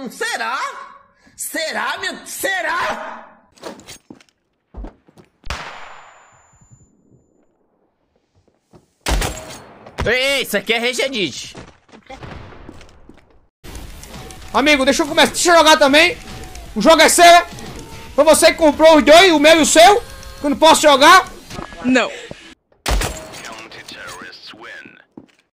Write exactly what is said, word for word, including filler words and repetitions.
Hum, será? Será, meu? Será? Ei, isso aqui é Regenite. Amigo, deixa eu começar. Deixa eu jogar também. O jogo é seu. Foi você que comprou os dois, o meu e o seu. Que eu não posso jogar. Não.